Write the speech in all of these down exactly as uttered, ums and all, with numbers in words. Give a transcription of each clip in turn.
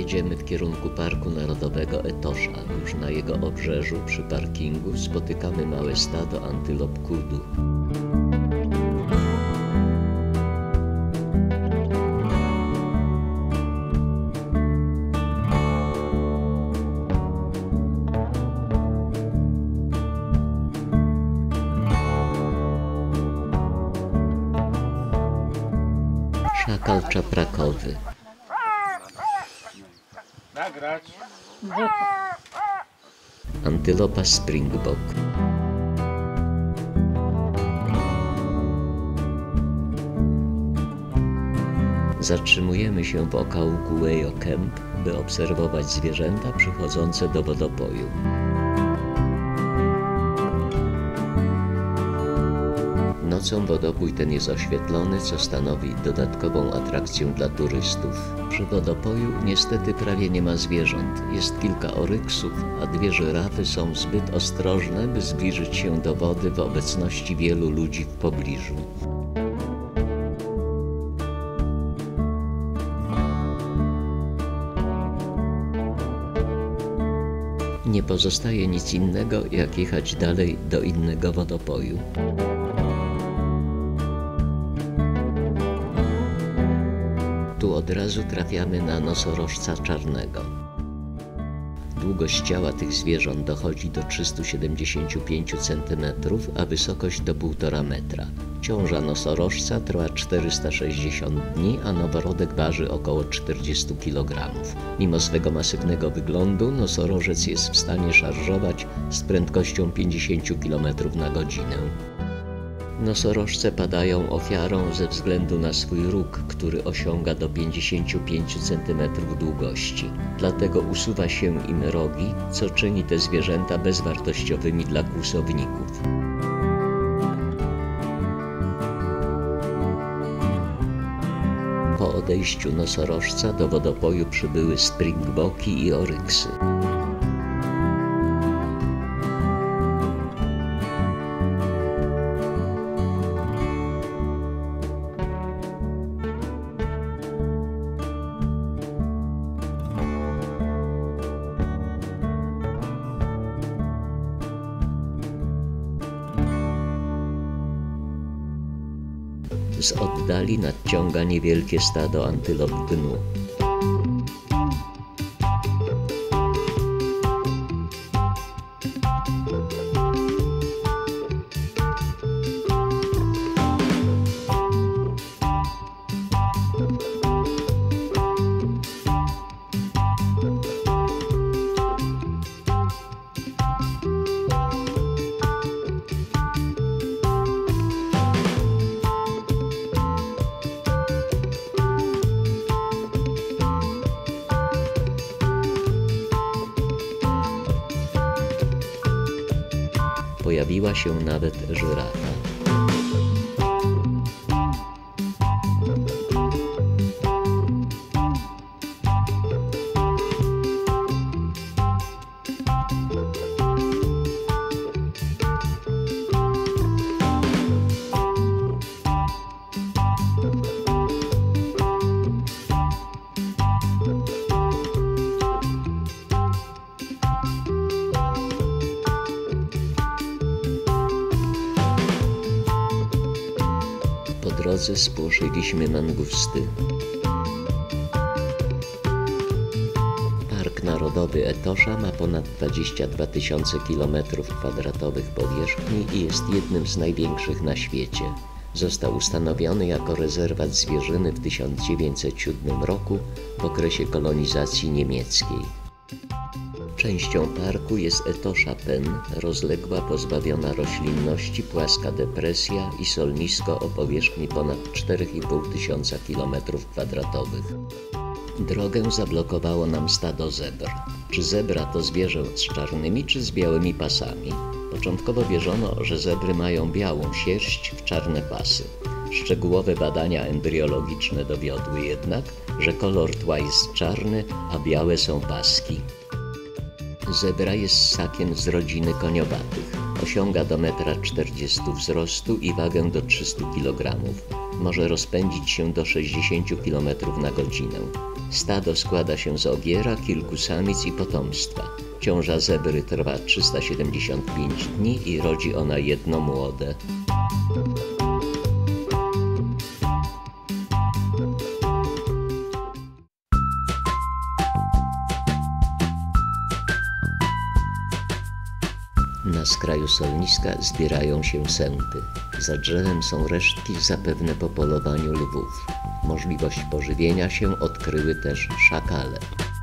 jedziemy w kierunku Parku Narodowego Etosza. Już na jego obrzeżu, przy parkingu, spotykamy małe stado antylop kudu. Szakal czaprakowy. Nagrać. Antylopa springbok. Zatrzymujemy się w okałku Wejo Camp, by obserwować zwierzęta przychodzące do wodopoju. Nocą wodopój ten jest oświetlony, co stanowi dodatkową atrakcję dla turystów. Przy wodopoju niestety prawie nie ma zwierząt. Jest kilka oryksów, a dwie żyrafy są zbyt ostrożne, by zbliżyć się do wody w obecności wielu ludzi w pobliżu. Nie pozostaje nic innego, jak jechać dalej do innego wodopoju. Tu od razu trafiamy na nosorożca czarnego. Długość ciała tych zwierząt dochodzi do trzystu siedemdziesięciu pięciu centymetrów, a wysokość do półtora metra. Ciąża nosorożca trwa czterysta sześćdziesiąt dni, a noworodek waży około czterdzieści kilogramów. Mimo swego masywnego wyglądu nosorożec jest w stanie szarżować z prędkością pięćdziesiąt kilometrów na godzinę. Nosorożce padają ofiarą ze względu na swój róg, który osiąga do pięćdziesięciu pięciu centymetrów długości. Dlatego usuwa się im rogi, co czyni te zwierzęta bezwartościowymi dla kłusowników. Po odejściu nosorożca do wodopoju przybyły springboki i oryksy. Z oddali nadciąga niewielkie stado antylop gnu. Pojawiła się nawet żyrafa. Po drodze spłoszyliśmy mangusty. Park Narodowy Etosza ma ponad dwadzieścia dwa tysiące kilometrów kwadratowych powierzchni i jest jednym z największych na świecie. Został ustanowiony jako rezerwat zwierzyny w tysiąc dziewięćset siódmym roku w okresie kolonizacji niemieckiej. Częścią parku jest Etosha Pen, rozległa, pozbawiona roślinności, płaska depresja i solnisko o powierzchni ponad cztery i pół tysiąca kilometrów kwadratowych. Drogę zablokowało nam stado zebr. Czy zebra to zwierzę z czarnymi czy z białymi pasami? Początkowo wierzono, że zebry mają białą sierść w czarne pasy. Szczegółowe badania embriologiczne dowiodły jednak, że kolor tła jest czarny, a białe są paski. Zebra jest ssakiem z rodziny koniowatych. Osiąga do metra czterdziestu wzrostu i wagę do trzystu kilogramów. Może rozpędzić się do sześćdziesięciu kilometrów na godzinę. Stado składa się z ogiera, kilku samic i potomstwa. Ciąża zebry trwa trzysta siedemdziesiąt pięć dni i rodzi ona jedno młode. Na skraju solniska zbierają się sępy. Za drzewem są resztki zapewne po polowaniu lwów. Możliwość pożywienia się odkryły też szakale.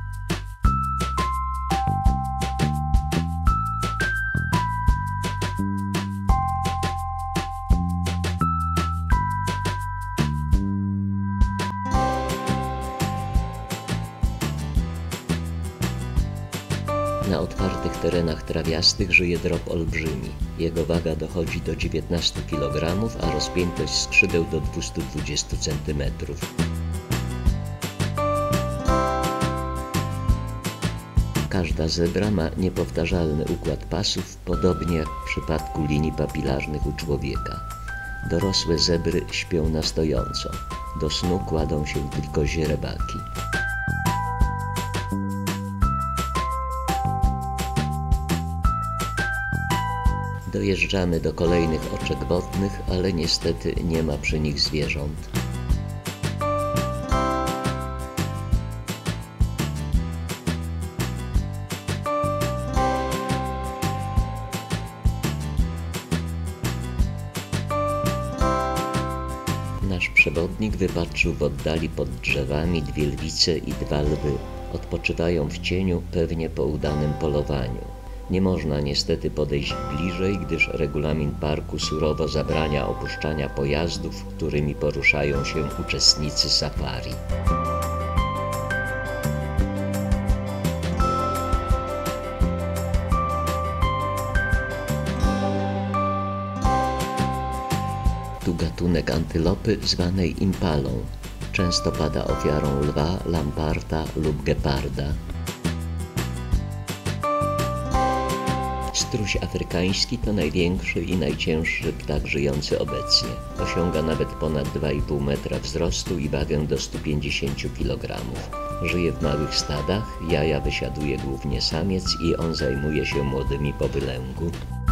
Na otwartych terenach trawiastych żyje drop olbrzymi. Jego waga dochodzi do dziewiętnastu kilogramów, a rozpiętość skrzydeł do dwustu dwudziestu centymetrów. Każda zebra ma niepowtarzalny układ pasów, podobnie jak w przypadku linii papilarnych u człowieka. Dorosłe zebry śpią na stojąco. Do snu kładą się tylko źrebaki. Dojeżdżamy do kolejnych oczek wodnych, ale niestety nie ma przy nich zwierząt. Nasz przewodnik wypatrzył w oddali pod drzewami dwie lwice i dwa lwy. Odpoczywają w cieniu, pewnie po udanym polowaniu. Nie można niestety podejść bliżej, gdyż regulamin parku surowo zabrania opuszczania pojazdów, którymi poruszają się uczestnicy safari. Tu gatunek antylopy zwanej impalą. Często pada ofiarą lwa, lamparta lub geparda. Struś afrykański to największy i najcięższy ptak żyjący obecnie. Osiąga nawet ponad dwa i pół metra wzrostu i wagę do stu pięćdziesięciu kilogramów. Żyje w małych stadach, jaja wysiaduje głównie samiec i on zajmuje się młodymi po wylęgu.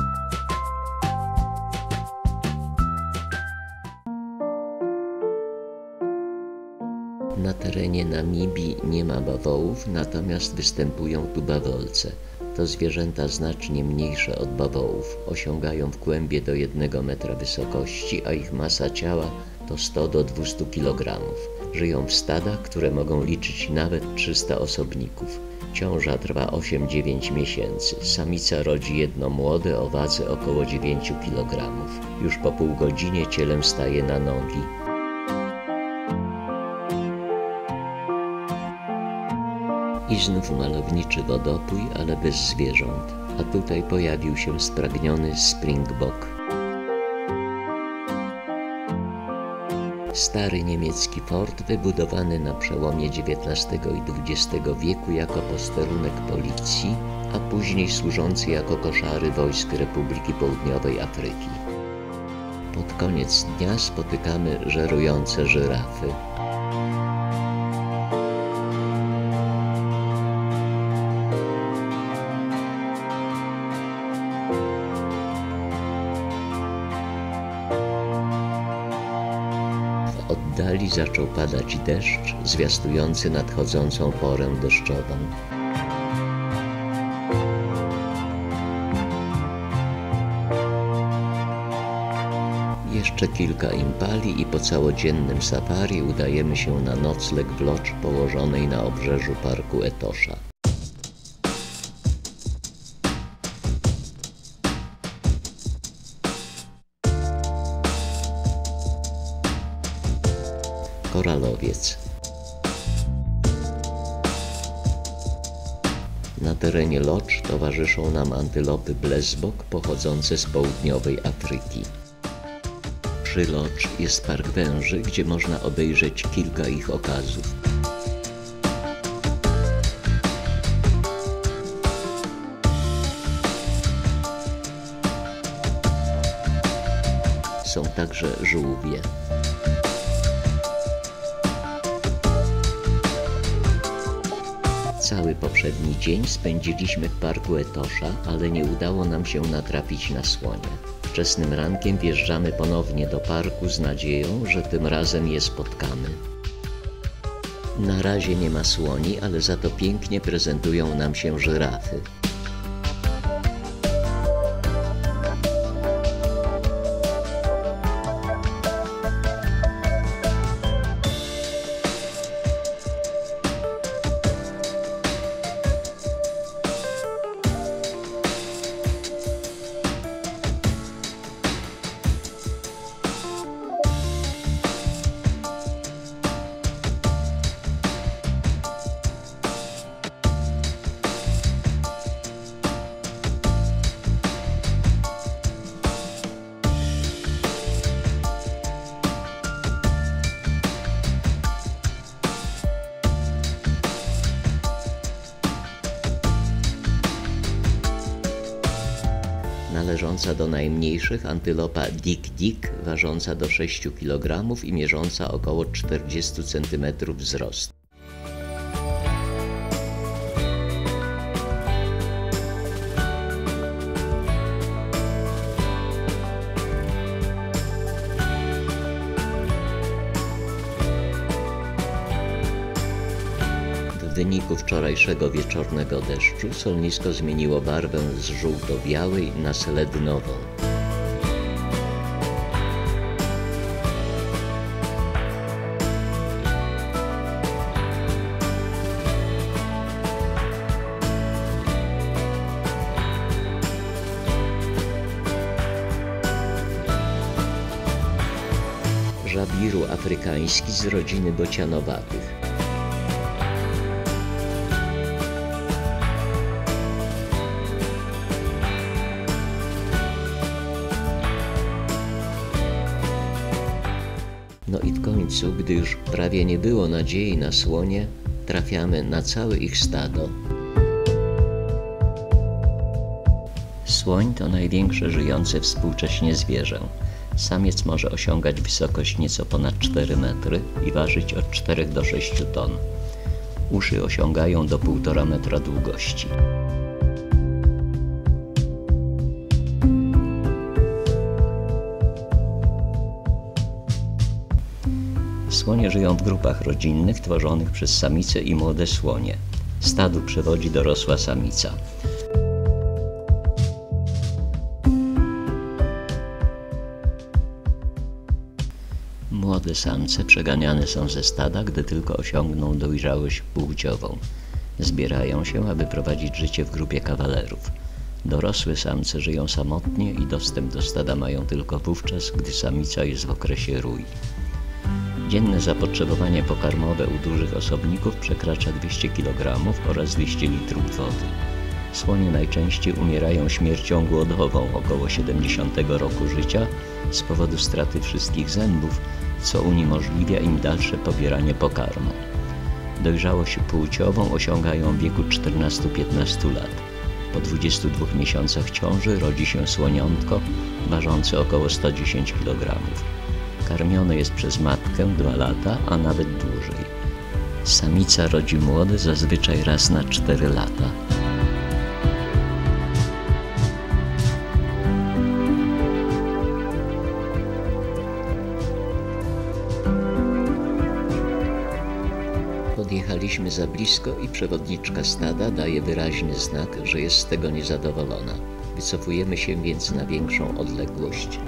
Na terenie Namibii nie ma bawołów, natomiast występują tu bawolce. To zwierzęta znacznie mniejsze od bawołów. Osiągają w kłębie do jednego metra wysokości, a ich masa ciała to sto do dwustu kilogramów. Żyją w stadach, które mogą liczyć nawet trzysta osobników. Ciąża trwa osiem do dziewięciu miesięcy. Samica rodzi jedno młode o wadze około dziewięciu kilogramów. Już po pół godzinie cielem staje na nogi. I znów malowniczy wodopój, ale bez zwierząt. A tutaj pojawił się spragniony springbok. Stary niemiecki fort wybudowany na przełomie dziewiętnastego i dwudziestego wieku jako posterunek policji, a później służący jako koszary wojsk Republiki Południowej Afryki. Pod koniec dnia spotykamy żerujące żyrafy. W oddali zaczął padać deszcz, zwiastujący nadchodzącą porę deszczową. Jeszcze kilka impali i po całodziennym safari udajemy się na nocleg w lodż położonej na obrzeżu parku Etosha. Koralowiec. Na terenie lodż towarzyszą nam antylopy blesbok pochodzące z południowej Afryki. Przy lodż jest park węży, gdzie można obejrzeć kilka ich okazów. Są także żółwie. Cały poprzedni dzień spędziliśmy w parku Etosha, ale nie udało nam się natrafić na słonie. Wczesnym rankiem wjeżdżamy ponownie do parku z nadzieją, że tym razem je spotkamy. Na razie nie ma słoni, ale za to pięknie prezentują nam się żyrafy. Należąca do najmniejszych antylopa Dik Dik, ważąca do sześciu kilogramów i mierząca około czterdzieści centymetrów wzrostu. W wyniku wczorajszego wieczornego deszczu solnisko zmieniło barwę z żółto-białej na seledynową. Żabiru afrykański z rodziny bocianowatych. No i w końcu, gdy już prawie nie było nadziei na słonie, trafiamy na całe ich stado. Słoń to największe żyjące współcześnie zwierzę. Samiec może osiągać wysokość nieco ponad cztery metry i ważyć od czterech do sześciu ton. Uszy osiągają do półtora metra długości. Słonie żyją w grupach rodzinnych tworzonych przez samice i młode słonie. Stadu przewodzi dorosła samica. Młode samce przeganiane są ze stada, gdy tylko osiągną dojrzałość płciową. Zbierają się, aby prowadzić życie w grupie kawalerów. Dorosłe samce żyją samotnie i dostęp do stada mają tylko wówczas, gdy samica jest w okresie rój. Dzienne zapotrzebowanie pokarmowe u dużych osobników przekracza dwieście kilogramów oraz dwieście litrów wody. Słonie najczęściej umierają śmiercią głodową około siedemdziesiątego roku życia z powodu straty wszystkich zębów, co uniemożliwia im dalsze pobieranie pokarmu. Dojrzałość płciową osiągają w wieku czternastu do piętnastu lat. Po dwudziestu dwóch miesiącach ciąży rodzi się słoniątko ważące około sto dziesięć kilogramów. Karmione jest przez matkę dwa lata, a nawet dłużej. Samica rodzi młode zazwyczaj raz na cztery lata. Podjechaliśmy za blisko i przewodniczka stada daje wyraźny znak, że jest z tego niezadowolona. Wycofujemy się więc na większą odległość.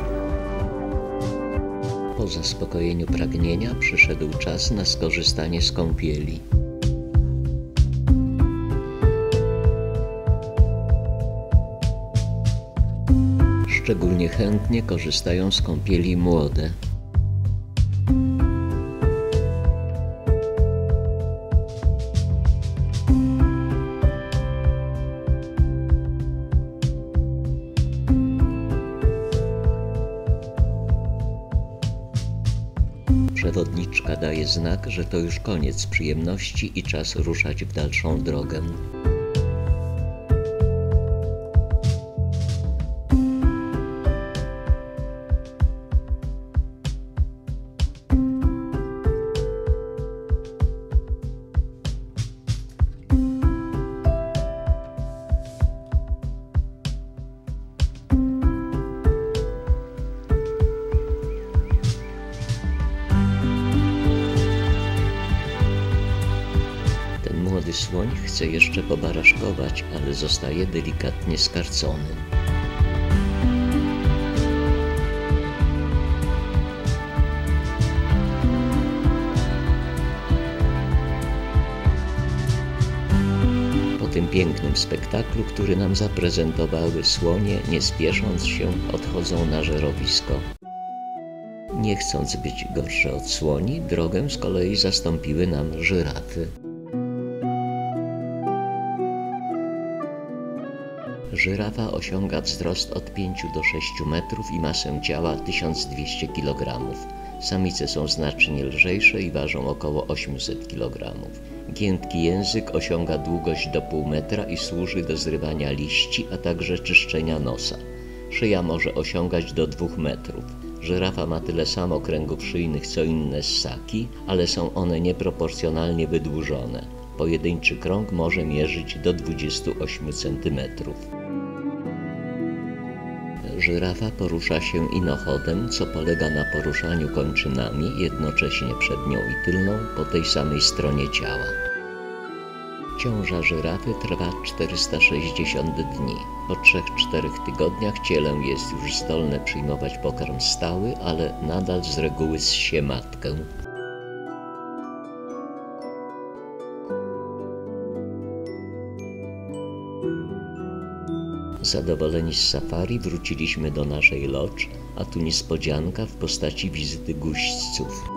Po zaspokojeniu pragnienia przyszedł czas na skorzystanie z kąpieli. Szczególnie chętnie korzystają z kąpieli młode. Przewodniczka daje znak, że to już koniec przyjemności i czas ruszać w dalszą drogę. słoń chce jeszcze pobaraszkować, ale zostaje delikatnie skarcony. Po tym pięknym spektaklu, który nam zaprezentowały, słonie, nie spiesząc się, odchodzą na żerowisko. Nie chcąc być gorsze od słoni, drogę z kolei zastąpiły nam żyrafy. Żyrafa osiąga wzrost od pięciu do sześciu metrów i masę ciała tysiąc dwieście kilogramów. Samice są znacznie lżejsze i ważą około osiemset kilogramów. Giętki język osiąga długość do pół metra i służy do zrywania liści, a także czyszczenia nosa. Szyja może osiągać do dwóch metrów. Żyrafa ma tyle samo kręgów szyjnych co inne ssaki, ale są one nieproporcjonalnie wydłużone. Pojedynczy krąg może mierzyć do dwudziestu ośmiu centymetrów. Żyrafa porusza się inochodem, co polega na poruszaniu kończynami, jednocześnie przednią i tylną, po tej samej stronie ciała. Ciąża żyrafy trwa czterysta sześćdziesiąt dni. Po trzech czterech tygodniach ciele jest już zdolne przyjmować pokarm stały, ale nadal z reguły ssie matkę. Zadowoleni z safari wróciliśmy do naszej lodge, a tu niespodzianka w postaci wizyty guźdźców.